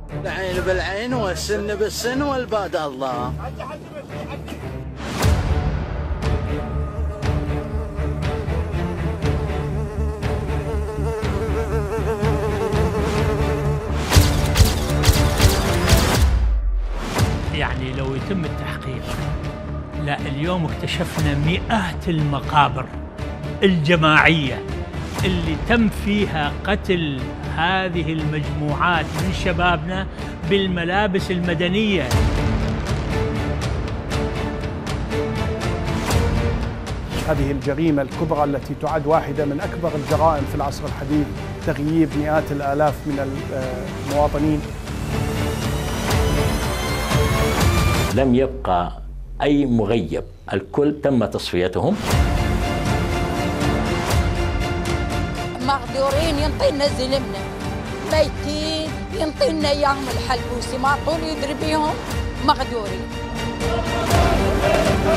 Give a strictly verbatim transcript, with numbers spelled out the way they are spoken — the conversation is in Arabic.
العين بالعين والسن بالسن والباد الله. يعني لو يتم التحقيق، لا اليوم اكتشفنا مئات المقابر الجماعية اللي تم فيها قتل هذه المجموعات من شبابنا بالملابس المدنية. هذه الجريمة الكبرى التي تعد واحدة من أكبر الجرائم في العصر الحديث، تغييب مئات الآلاف من المواطنين. لم يبقى أي مغيب، الكل تم تصفيتهم. مقدورين ينطينا زلمنا، ميتين ينطينا اياهم الحلبوسي، ما طول يدري بيهم مقدورين.